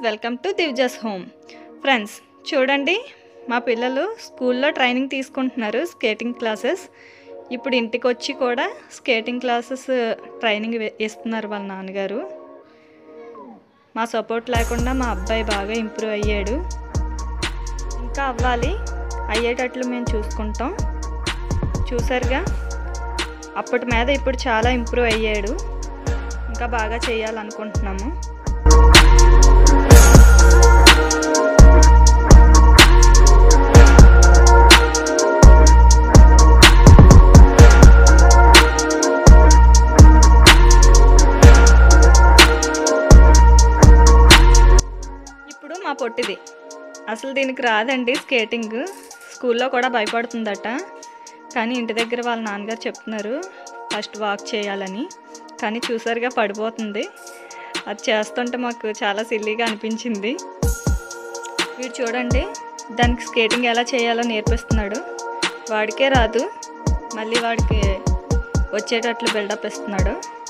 Welcome to దివ్జస్ home. Friends చూడండి, మా పిల్లలు స్కూల్లో ట్రైనింగ్ తీసుకుంటున్నారు, స్కేటింగ్ క్లాసెస్. ఇప్పుడు ఇంటికి వచ్చి కూడా స్కేటింగ్ క్లాసెస్ ట్రైనింగ్ ఇస్తున్నారు వాళ్ళ నాన్నగారు. మా సపోర్ట్ లేకుండా మా అబ్బాయి బాగా ఇంప్రూవ్ అయ్యాడు. ఇంకా అవ్వాలి, అయ్యేటట్లు మేము చూసుకుంటాం. చూసారుగా, అప్పటి మీద ఇప్పుడు చాలా ఇంప్రూవ్ అయ్యాడు. ఇంకా బాగా చేయాలనుకుంటున్నాము. ఇప్పుడు మా పొట్టిది అసలు దీనికి రాదండి స్కేటింగ్. స్కూల్లో కూడా భయపడుతుందట. కానీ ఇంటి దగ్గర వాళ్ళ నాన్నగారు చెప్తున్నారు ఫస్ట్ వాక్ చేయాలని. కానీ చూసారుగా, పడిపోతుంది. అది చేస్తుంటే మాకు చాలా సిల్లీగా అనిపించింది. వీడు చూడండి, దానికి స్కేటింగ్ ఎలా చేయాలో నేర్పిస్తున్నాడు. వాడికే రాదు, మళ్ళీ వాడికి వచ్చేటట్లు బిల్డప్ ఇస్తున్నాడు.